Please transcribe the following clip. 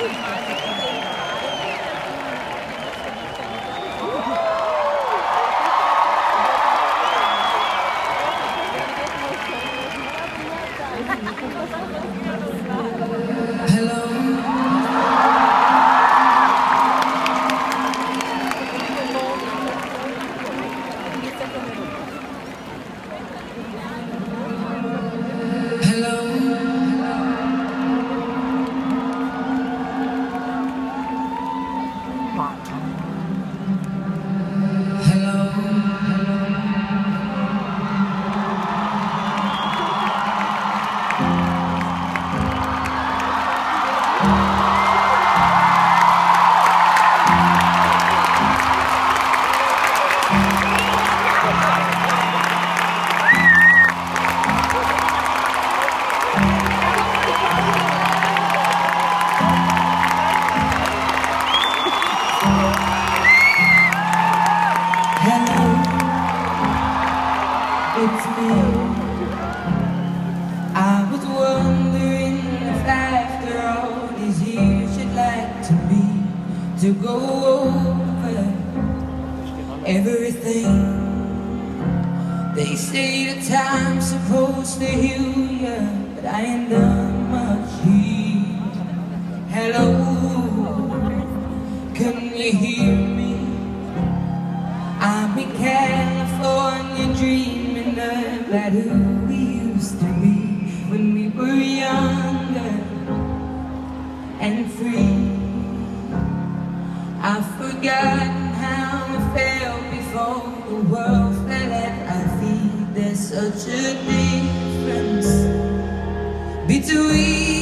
It's me. I was wondering if after all these years you'd like to go over everything. They say the time's supposed to heal ya, but I ain't done much here. Hello, can you hear me? I'm in California dreaming about who we used to be when we were younger and free. I've forgotten how it felt before the world fell at our feet. There's such a difference between